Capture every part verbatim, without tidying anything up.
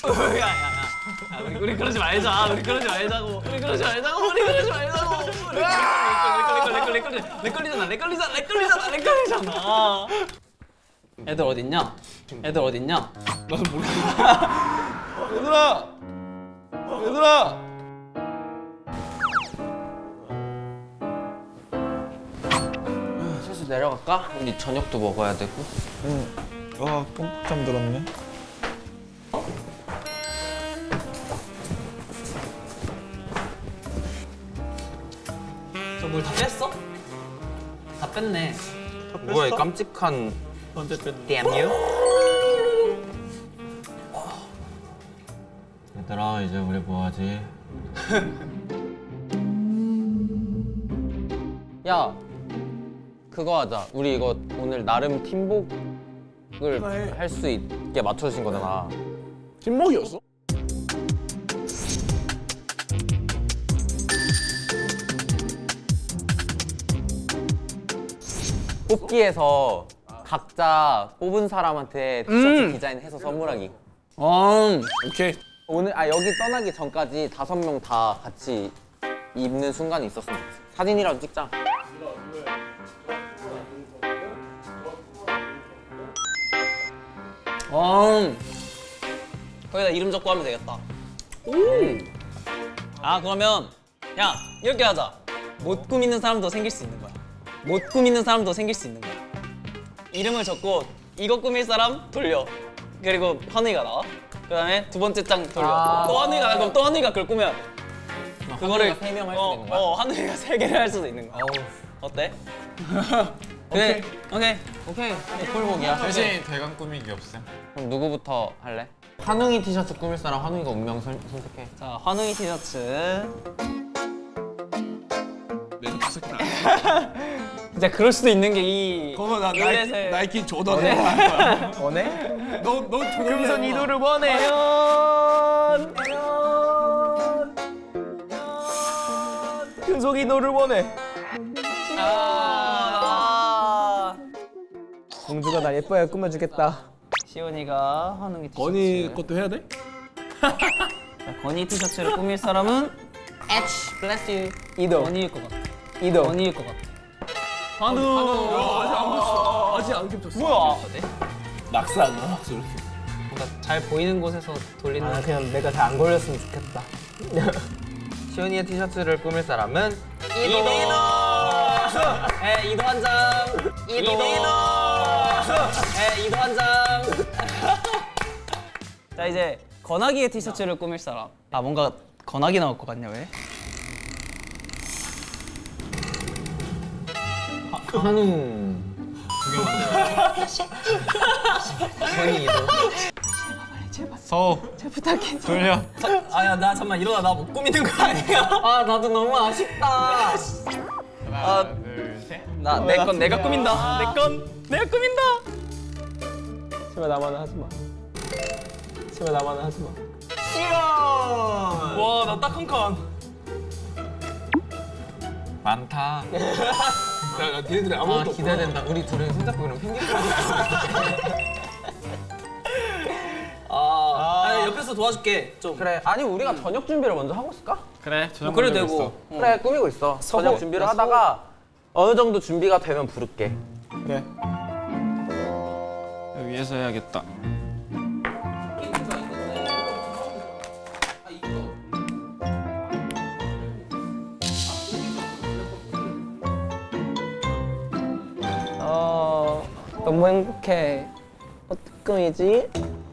야야야. 우리 우리 그러지 말자. 우리 그러지 말자고. 우리 그러지 말자고. 우리 그러지 말자고. 렉 걸리 렉 걸리잖아. 렉 걸리잖아. 렉 걸리잖아. 렉 걸리잖아. 애들 어딨냐? 애들 어딨냐? 나는 모르겠어. 얘들아! 얘들아! 슬슬 내려갈까? 우리 저녁도 먹어야 되고. 응. 아, 끔찍 잠들었네. 저 물 다 뺐어? 다 뺐네. 다 뭐야 이 깜찍한 언제 뺐니? Damn you. 얘들아 이제 우리 뭐하지? 야, 그거 하자. 우리 이거 오늘 나름 팀복을 할 수 있게 맞춰주신 거잖아. 팀목이었어? 뽑기에서 각자 뽑은 사람한테 티셔츠 음. 디자인해서 선물하기. 음, 오케이. 오늘 아 여기 떠나기 전까지 다섯 명 다 같이 입는 순간이 있었으면 좋겠어. 사진이라도 찍자. 음. 거기다 이름 적고 하면 되겠다. 음. 아 그러면 야 이렇게 하자. 못 꾸미는 사람도 생길 수 있는 거야. 못 꾸미는 사람도 생길 수 있는 거야. 이름을 적고 이거 꾸밀 사람 돌려. 그리고 환우이가 나와. 그 다음에 두 번째 장 돌려. 아 또 환우이가 나와. 그럼 또 환우이가 그걸 꾸며야 돼. 아, 그거를 세 명 할 수도 어, 있는 거야? 어, 환우이가 세 개를 할 수도 있는 거야. 어우. 어때? 그래. 오케이. 오케이. 꿀복이야. 대신 대강 꾸미기 없음. 그럼 누구부터 할래? 환웅이 티셔츠 꾸밀 사람 환웅이가 운명 선, 선택해. 자, 환웅이 티셔츠. 내가 부석이다. 진짜 그럴 수도 있는 게 이 그러면 나 나이키, 룰렛에- 나이키 조던으로 할 거야. 원해? 너, 너 금손 이도를 원해요. 금속 이도를 원해. 아, 공주가 날 예뻐야 꾸며주겠다. 시온이가 환웅이 티셔츠. 건이 것도 해야 돼? 자, 건이 티셔츠를 꾸밀 사람은 H bless you. 이도. 건이일 것 같아. 이도. 건이일 것 같아. 환우. 아직 안 겹쳤어. 아직 안 겹쳤어. 뭐야? 낙서 안 나와, 낙서 이렇게. 뭔가 잘 보이는 곳에서 돌리는. 아 그냥 내가 잘 안 걸렸으면 좋겠다. 시온이의 티셔츠를 꾸밀 사람은 이도. 에 이도 한 장. 이도. 에 이도 한 장. 자 이제 건아기의 티셔츠를 꾸밀 사람. 아 뭔가 건아기 나올 것 같냐 왜? 환웅. 시온이도. 서우. 제 부탁해. 돌려. 아야 나 잠만 일어나 나 못 꾸미는 거 아니야? 아 나도 너무 아쉽다. 하나, 둘, 셋. 나 내 건 내가 꾸민다. 내 건 내가 꾸민다. 제발 나만은 하지 마. 제발 나만은 하지 마. 와 나 딱 한 칸. 많다. 야, 야, 니네들이 아무것도 아 없구나. 기대된다. 우리 둘은 손잡고 그럼 펭귄 아, 아니, 옆에서 도와줄게 좀. 그래. 아니 우리가 저녁 준비를 먼저 하고 있을까? 그래, 저녁 그래 먹으러 되고. 있어. 그래 꾸미고 있어. 저녁 준비를 하다가 어느 정도 준비가 되면 부를게. 그래. 위에서 해야겠다. 어 너무 행복해. 어떻게 꾸미지?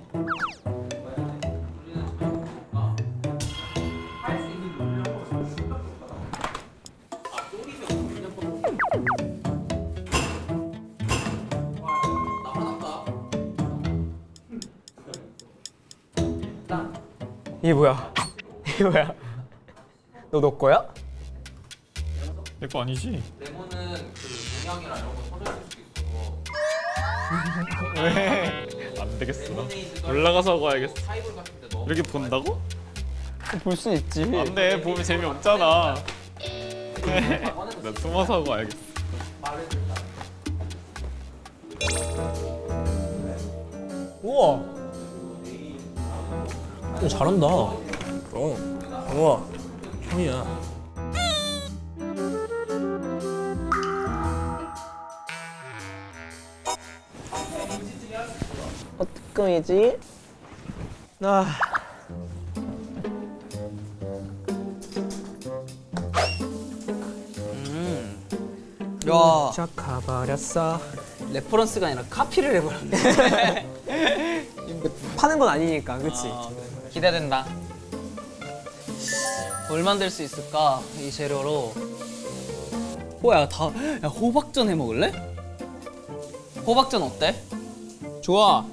이게 뭐야? 이게 뭐야? 너 너 거야? 내 거 아니지? 레몬은 그 동양이랑 이런 거 서류할 수 있어. 왜? 안 되겠어. 올라가서 봐야겠어. 타이블 같은데 넣어. 이렇게 본다고? 볼 수 있지. 안 돼, 보면 재미없잖아. 나 숨어서 봐야겠어. 우와. 어, 잘한다. 그럼. 우와, 형이야. 어떡하지? 아. 야, 쫙 가버렸어. 레퍼런스가 아니라 카피를 해버렸네. 파는 건 아니니까, 그치? 아, 기대된다. 뭘 만들 수 있을까? 이 재료로. 뭐야, 다, 야, 호박전 해 먹을래? 호박전 어때? 좋아.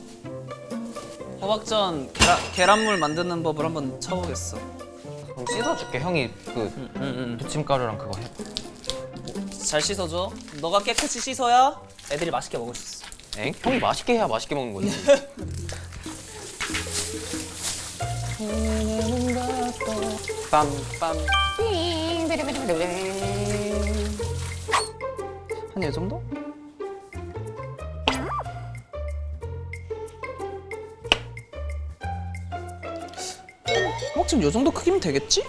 호박전 계란, 계란물 만드는 법을 한번 쳐보겠어. 그럼 씻어줄게. 형이 그 응, 응. 부침가루랑 그거 해. 잘 씻어줘. 너가 깨끗이 씻어야 애들이 맛있게 먹을 수 있어. 엥? 형이 맛있게 해야 맛있게 먹는 거지. 빰빰. 한 이 정도? 호박전 이 정도 크기면 되겠지?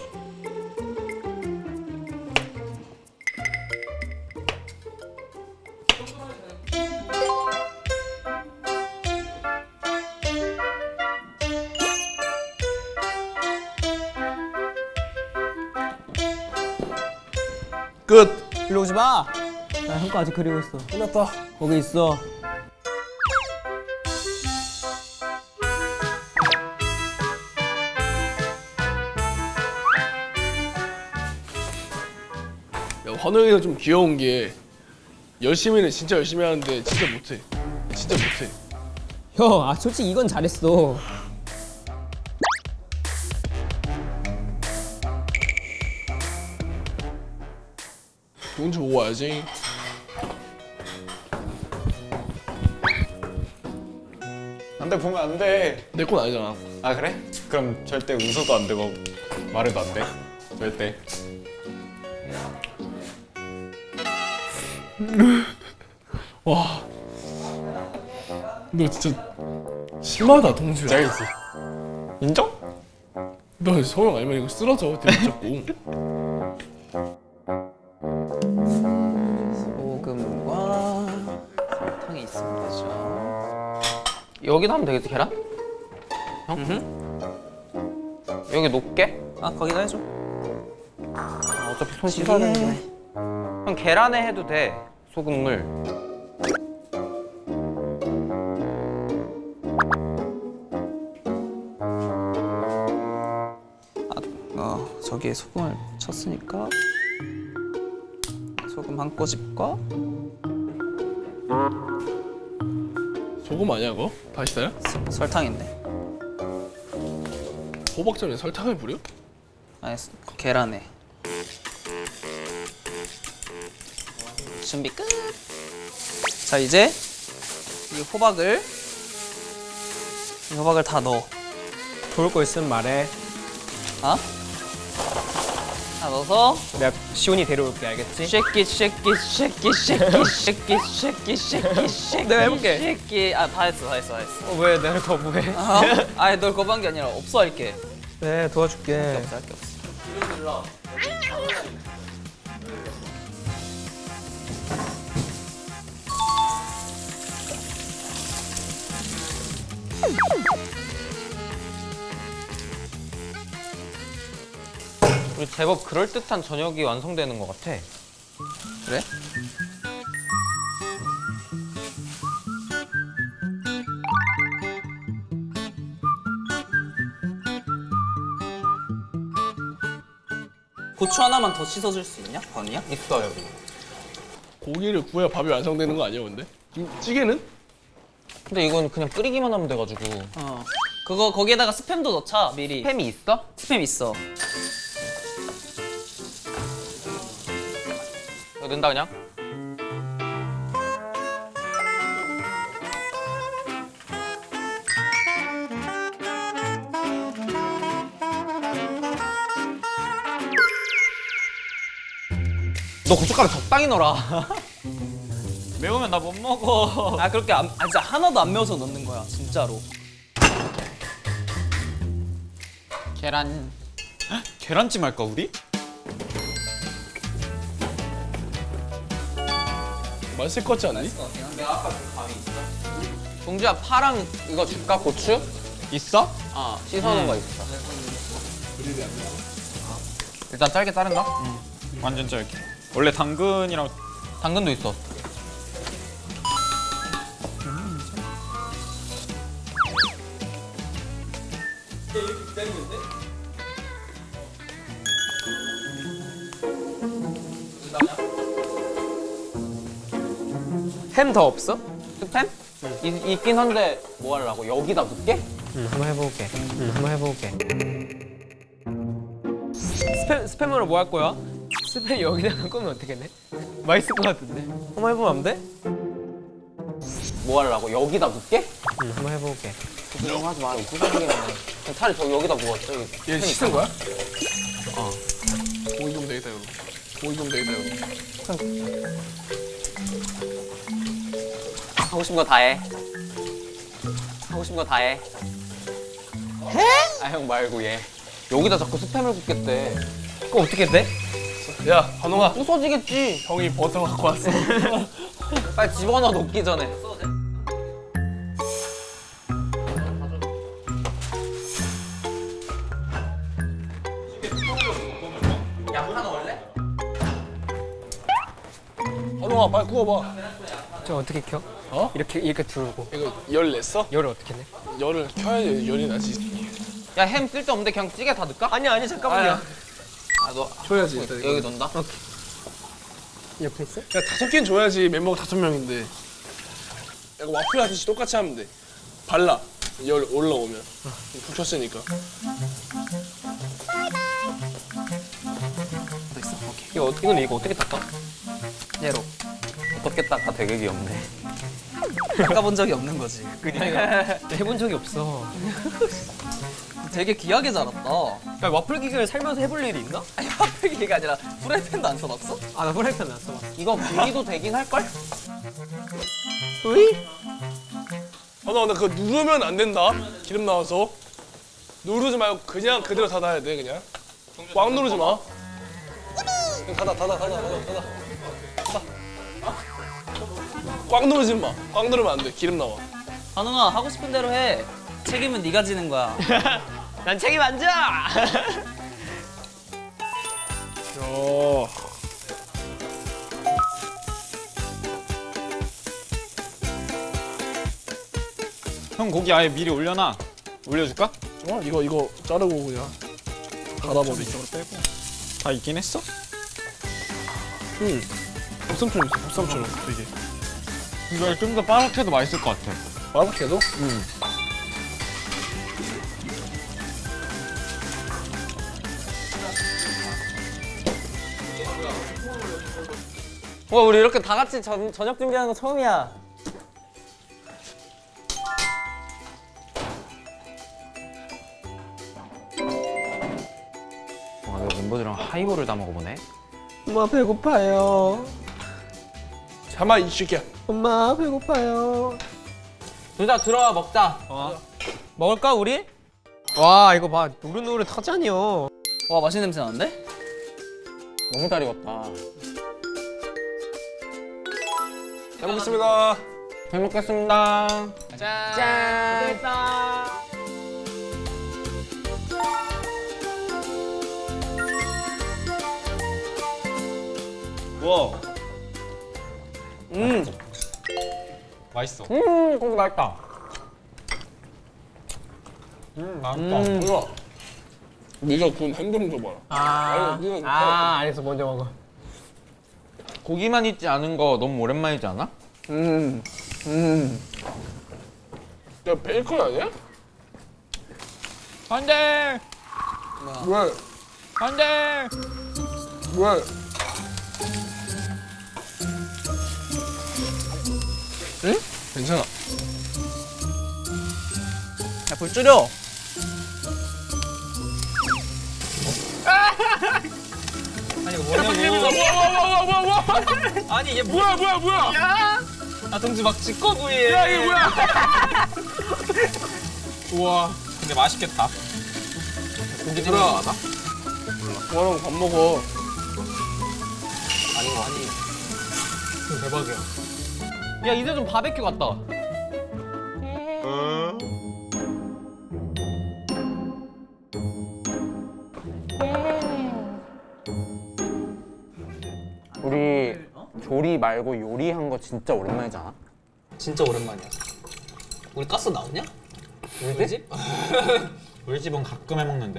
끝. 일로 오지 마. 나 형 거 아직 그리고 있어. 끝났다. 거기 있어. 야, 환웅이가 좀 귀여운 게 열심히는 진짜 열심히 하는데 진짜 못해. 진짜 못해. 형, 아 솔직히 이건 잘했어. 돈 좀 오고 와야지. 안돼 보면 안돼. 내 건 아니잖아. 아 그래? 그럼 절대 웃어도 안 되고 말해도 안 돼? 절대. 와. 너 진짜 심하다, 동주야. 잘했어. 인정? 너 소영 아니면 이거 쓰러져. 대박 잡고. 소금과 설탕이 있으면 되죠. 여기다 하면 되겠지, 계란? 형? 여기 놓게? 아, 거기다 해줘. 아, 어차피 손 씻어야 되는데. 형 계란에 해도 돼. 소금물. 어, 저기에 소금을 쳤으니까 소금 한 꼬집과 소금 아니야 그거? 다시다야? 서- 설탕인데. 호박전에 설탕을 뿌려? 아니, 계란에. 준비 끝. 자, 이제 이 호박을 이 호박을 다 넣어. 도울 거 있으면 말해. 어? 다 넣어서 내가 시온이 데려올게, 알겠지? 쉐끼 쉐끼 쉐끼 쉐끼 쉐끼 쉐끼 쉐끼 쉐끼 내가 해볼게. 쉐끼. 아, 다 했어, 다 했어, 다 했어. 어, 왜 내가 거부해? 어? 아니, 널 거부한 게 아니라 없어 할게. 네, 도와줄게. 없어 할게 없어. 우리 제법 그럴듯한 저녁이 완성되는 것 같아. 그래? 고추 하나만 더 씻어줄 수 있냐, 건이야? 있어요. 고기를 구워야 밥이 완성되는 거 아니야 근데? 이 찌개는? 근데 이건 그냥 끓이기만 하면 돼가지고. 어. 그거 거기에다가 스팸도 넣자 미리. 햄이 있어? 스팸 있어. 이거 넣는다 그냥? 너 고춧가루 적당히 넣어라. 매우면 나 못 먹어. 아 그렇게 안, 아, 진짜 하나도 안 매워서 넣는 거야 진짜로. 계란. 계란찜 할까 우리? 맛있을 것 같지 않니? 동주야 파랑 이거 줄까? 고추? 있어? 어 씻어놓은 거 있어. 일단 짧게 자른다. 완전 짧게. 원래 당근이랑 당근도 있어. 햄 더 없어? 스팸? 이, 있긴 한데 뭐 하려고? 여기다 넣게? 응, 한번 해볼게. 응, 한번 해볼게. 스팸 스팸으로 뭐 할 거야? 스팸 여기다가 끄면 어떻게 돼? 맛있을 것 같은데. 한번 해보면 안 돼? 뭐 하려고? 여기다 넣게? 응, 한번 해볼게. 걱정하지 마. 이거 부서지겠네. 차라리 저기 여기다 부어. 저기. 얘 씻은 거야? 어. 고기 좀 되겠다 이거. 고기 좀 되겠다 이거. 하고 싶은 거 다 해. 하고 싶은 거 다 해. 해? 아 형 말고 얘. 여기다 자꾸 스팸을 붓겠대. 그거 어떻게 돼? 야 한홍아, 부서지겠지. 형이 버터 갖고 왔어. 빨리 집어넣어 녹기 전에. 양파 넣을래? 한홍아 빨리 구워봐. 저 어떻게 켜? 어? 이렇게 이렇게 두르고. 이거 열 냈어? 열을 어떻게 내? 열을 켜야지 열이 나지. 야 햄 쓸데없는데 그냥 찌개 다 넣을까? 아니 아니 잠깐만요. 아 너 줘야지 일단 이거. 여기 넣는다? 옆에 있어? 야 다섯 개는 줘야지. 멤버가 다섯 명인데. 약간 와플 하듯이 똑같이 하면 돼. 발라. 열 올라오면. 푹 쳤으니까. 이거 어- 이건 이거 어떻게 닦아? 얘로. 어떻게 닦아? 되게 귀엽네. 닦아본 적이 없는 거지. 해본 적이 없어. 되게 귀하게 자랐다. 야, 와플 기계를 살면서 해볼 일이 있나? 아니 화폐기가 아니라 프라이팬도 안 써봤어? 아, 나 프라이팬 안 써봤어. 이거 분리도 되긴 할걸? 으이? 한홍아 나 그거 누르면 안 된다. 기름 나와서. 누르지 말고 그냥 그대로 닫아야 돼 그냥. 꽉 누르지 마. 그냥 닫아 닫아 닫아 닫아 닫아. 꽉 누르지 마. 꽉 누르면 안 돼. 기름 나와. 한웅아 하고 싶은 대로 해. 책임은 네가 지는 거야. 난 책임 안 져! 야. 형 고기 아예 미리 올려놔. 올려줄까? 어 이거 이거 자르고 그냥 닫아버리자. 이쪽으로 빼고. 다 있긴 했어? 응. 보쌈처럼 있어. 보쌈처럼 되게. 이거 좀 더 바삭해도 맛있을 것 같아. 바삭해도? 응. 와 우리 이렇게 다 같이 저, 저녁 준비하는 거 처음이야. 와 내가 멤버들이랑 하이볼을 다 먹어보네. 엄마 배고파요. 잠아 이 새끼야. 엄마 배고파요. 둘 다 들어와 먹자. 먹을까 우리? 와 이거 봐 노릇노릇하잖여. 와 맛있는 냄새 나는데? 너무 잘 익었다. 잘 먹겠습니다. 잘 먹겠습니다. 짠. 짠. 우와. 음. 맛있어. 음 고기 맛있다. 음, 맛있다. 이거 네가 구운 햄 좀 줘봐라. 아, 아니, 이건 아 알겠어 먼저 먹어. 고기만 있지 않은 거 너무 오랜만이지 않아? 음. 음. 야 베이컨 아니야? 안 돼! 왜? 안 돼! 왜? 응? 괜찮아. 야 불 줄여. 아니 이거 뭐냐고. 와와와와와! 아니 이게 뭐? 뭐야 뭐야 뭐야? 아 동주 막 직거구이에. 야 이게 뭐야? 우와. 근데 맛있겠다. 고기 들어가나? 동아랑 밥 먹어. 아닌 거 아니. 대박이야. 야 이제 좀 바베큐 같다. 우리 조리 말고 요리한 거 진짜 오랜만이지 않아? 진짜 오랜만이야. 우리 가스 나오냐? 우리 집? 우리 집은 가끔 해 먹는데.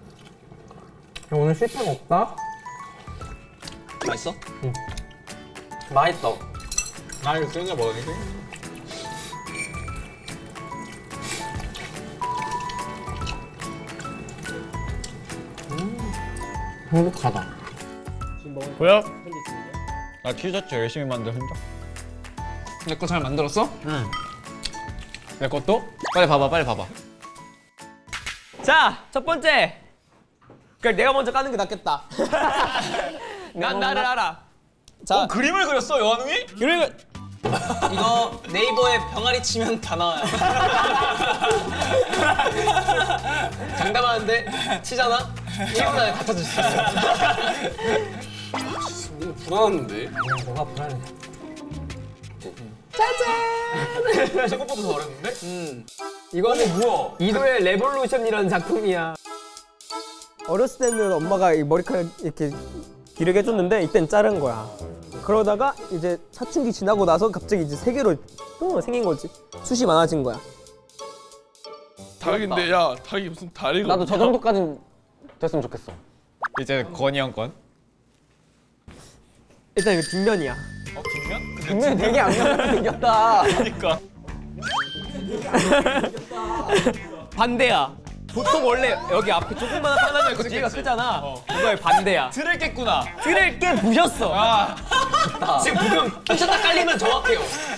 오늘 실패가 없다? 맛있어? 맛있다. 나 이거 생겨 먹으니? 행복하다. 뭐야? 나 티셔츠 열심히 만든 흔적. 내 거 잘 만들었어? 응. 내 것도? 빨리 봐봐, 빨리 봐봐. 자, 첫 번째. 그냥 내가 먼저 까는 게 낫겠다. 난 나를 알아. 자, 그림을 그렸어, 여한웅이? 그리고 이거 네이버에 병아리 치면 다 나와요. 장담하는데 치잖아? 일 분 안에 다 찾을 수 있어. 뭔가 불안한데? 뭐가 불안해. 생각보다 더 어렵는데? 음. 이거는 뭐야? 이도의 레볼루션이라는 작품이야. 어렸을 때는 엄마가 이 머리카락 이렇게 기르게 해줬는데 이땐 자른 거야. 그러다가 이제 사춘기 지나고 나서 갑자기 이제 세 개로 어, 생긴 거지. 숱이 많아진 거야. 닭인데 야 닭이 무슨 다리가 나도 저 정도까진 됐으면 좋겠어. 이제 건이 형 건. 일단 이거 뒷면이야. 어, 뒷면? 분명히 되게 악명같이 생겼다. 그러니까. 반대야. 보통 원래 여기 앞에 조금만 하나면 그 뒤가 크잖아. 이거의 반대야. 틀을 깼구나. 틀을 깨 부셨어. 아, 지금 부금 쫓았다 깔리면 정확해요.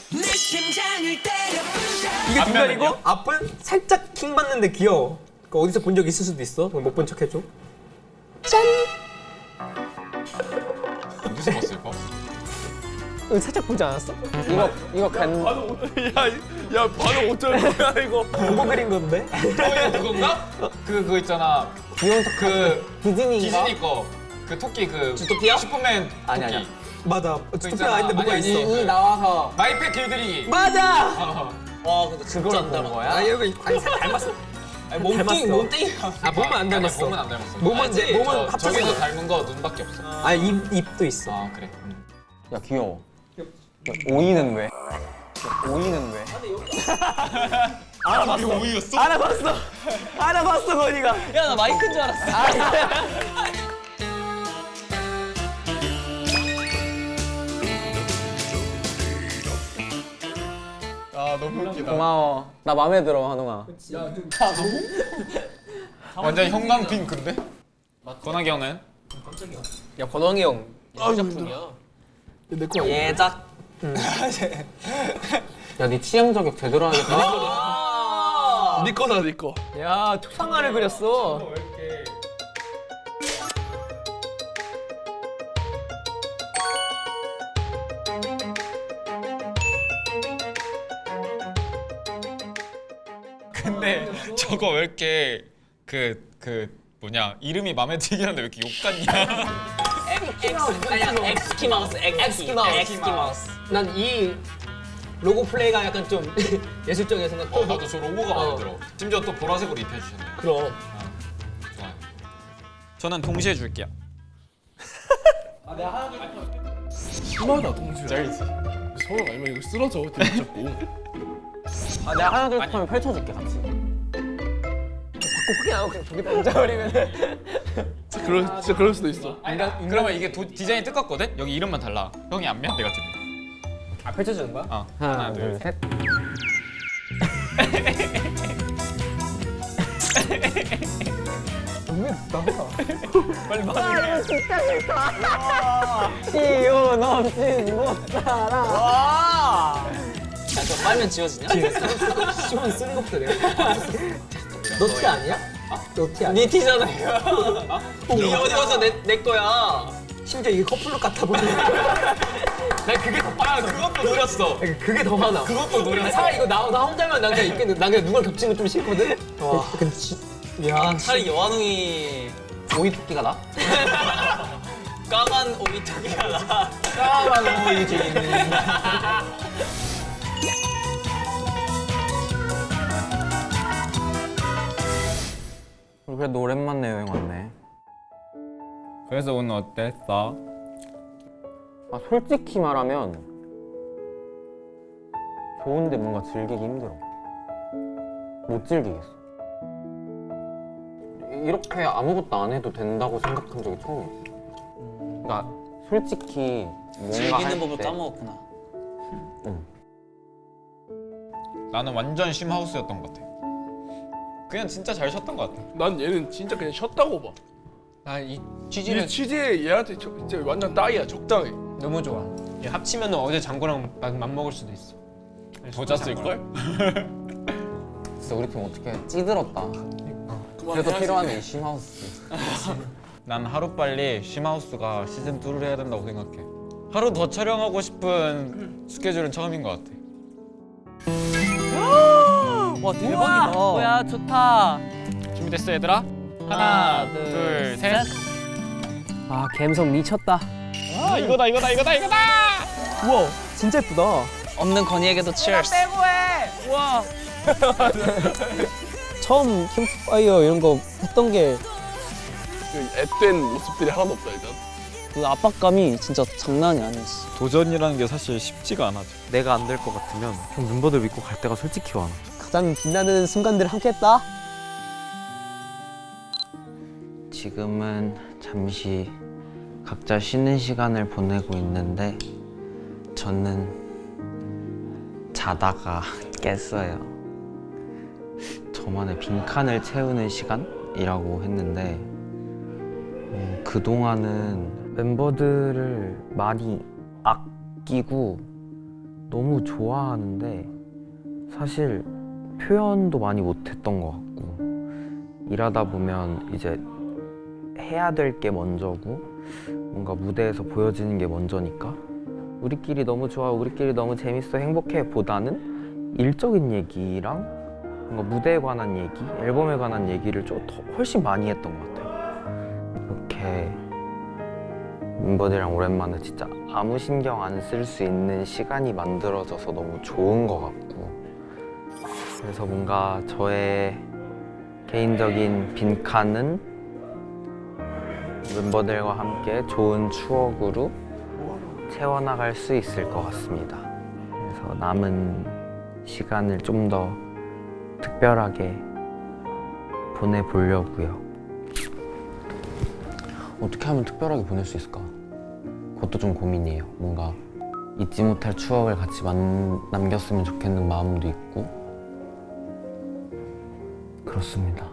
이게 뒷면이고 앞은 살짝 킹 받는데 귀여워. 그 어디서 본 적 있을 수도 있어. 못 본 척 해줘. 어디서 봤을까? 이거 살짝 보지 않았어? 이거, 이거 간. 야, 야 반응 어쩔 거야 이거. 보고 그린 건데? 어, 그건가? 그, 그거 있잖아. 귀여운 척. 그, 디즈니인가? 디즈니 거. 그 토끼 그. 주토피아? 슈퍼맨 토끼. 아니, 아니야. 맞아. 그 투표 있잖아. 아닌데 뭐가 아니, 있어. 아니, 이 나와서 마이펫 길들이기. 맞아! 어. 와 근데 진짜 안 본 닮아. 거야? 아 이거 아니 살 닮았어. 아니 몸뚱이 닮았어. 몸뚱이가. 아 몸은 안 닮았어. 몸은 안 닮았어. 몸은 알지? 내 몸은 저, 합쳐서. 저기서 닮은 거 눈밖에 없어. 아 입 입도 있어. 아, 그래. 음. 야, 귀여워. 야, 오이는 왜? 야, 오이는 왜? 알아봤어. 오이였어? 알아봤어. 알아봤어 건이가. 야 나 마이크인 줄 알았어. 아, 너무 웃기다. 고마워. 나 마음에 들어, 한웅아. 완전 형광 핑크인데? 건학이 형은? 야 권왕이 형. 아 작품이야. 내 거야. 예작. 야, 네 취향 저격 제대로 하겠다. 아. 네 거다 네 거. 야 투상화를 그렸어. 근데 저거 왜 이렇게 그, 그 뭐냐 이름이 마음에 들긴 한데 왜 이렇게 욕 같냐? 아니야 엑스키 마우스 엑스키 마우스 엑스키 마우스. 난 이 로고 플레이가 약간 좀 예술적이라 생각해. 어, 나도 저 로고가 마음에 어. 들어. 심지어 또 보라색으로 입혀주셨네. 그럼. 좋아요. 저는 동시에 줄게요. 심하다 동주야. 쩔지. 서울 아니면 이거 쓰러져 되게 자꾸. 아, 내가 하나, 둘, 셋 하면 펼쳐줄게, 같이. 자꾸 크게 나오고 그냥 저기다 앉아버리면. 진짜 그럴 진짜 그럴 수도 있어. 인간, 그러면 이게 도, 디자인이 똑같거든? 여기 이름만 달라. 형이 안면 내가 뒷면. 아 펼쳐주는 거야? 어. 하나, 둘, 셋. 빨리 말해. 이유 넘친 못 살아. 와. 야저 빨면 지워지냐? 시원 쓰는 것부터 내가. 너 티 아니야? 너 티 아니야? 네 티잖아 이거. 이게 어디 가서 내, 내 거야. 심지어 이게 커플룩 같아 보이는. 난 그게 더 아, 그것도 노렸어. 그게 더 화나. 그것도 노렸어. 차라리 이거 나, 나 혼자면 난 그냥 있겠는데 난 그냥 누구랑 겹치는 거 좀 싫거든? 와. 근데 지, 야, 차라리 여한웅이 오이 토끼가 나? 까만 오이 토끼가 나. 까만 오이 주인. 그래도 오랜만에 여행 왔네. 그래서 오늘 어땠어? 아, 솔직히 말하면 좋은데 뭔가 즐기기 힘들어. 못 즐기겠어. 이렇게 아무것도 안 해도 된다고 생각한 적이 처음이었어. 그러니까 솔직히 뭔가 즐기는 할 법을 때 까먹었구나. 나는 완전 심하우스였던 것 같아. 그냥 진짜 잘 쉬었던 것 같아. 난 얘는 진짜 그냥 쉬었다고 봐. 아이 이 취지는 취지에 얘한테 저- 진짜 완전 따이야 적당해. 너무 좋아. 얘 합치면 어제 장구랑 맘- 맘먹을 수도 있어. 더 짰을걸? 진짜 우리 팀 어떻게 찌들었다. 그래서 필요하네 이 심하우스. 난 하루빨리 심하우스가 시즌이를 해야 된다고 생각해. 하루 더 촬영하고 싶은 스케줄은 처음인 것 같아. 와 대박이다. 뭐야 좋다. 준비됐어 얘들아? 하나, 둘, 셋. 아 감성 미쳤다. 아 이거다 이거다 이거다 이거다. 우와 진짜 예쁘다. 없는 건이에게도 치얼스. 우와. 처음 캠프파이어 이런 거 했던 게 그 앳된 모습들이 하나도 없다 일단. 그 압박감이 진짜 장난이 아니었어. 도전이라는 게 사실 쉽지가 않아죠. 내가 안 될 것 같으면 형 멤버들 믿고 갈 때가 솔직히 많아. 가장 빛나는 순간들을 함께했다. 지금은 잠시 각자 쉬는 시간을 보내고 있는데 저는 자다가 깼어요. 저만의 빈칸을 채우는 시간이라고 했는데 어, 그동안은 멤버들을 많이 아끼고 너무 좋아하는데 사실 표현도 많이 못했던 것 같고 일하다 보면 이제 해야 될 게 먼저고 뭔가 무대에서 보여지는 게 먼저니까 우리끼리 너무 좋아, 우리끼리 너무 재밌어, 행복해 보다는 일적인 얘기랑 뭔가 무대에 관한 얘기, 앨범에 관한 얘기를 좀 더 훨씬 많이 했던 것 같아요. 이렇게 멤버들이랑 오랜만에 진짜 아무 신경 안 쓸 수 있는 시간이 만들어져서 너무 좋은 것 같고 그래서 뭔가 저의 개인적인 빈칸은 멤버들과 함께 좋은 추억으로 채워나갈 수 있을 것 같습니다. 그래서 남은 시간을 좀 더 특별하게 보내보려고요. 어떻게 하면 특별하게 보낼 수 있을까? 그것도 좀 고민이에요. 뭔가 잊지 못할 추억을 같이 만, 남겼으면 좋겠는 마음도 있고 그렇습니다.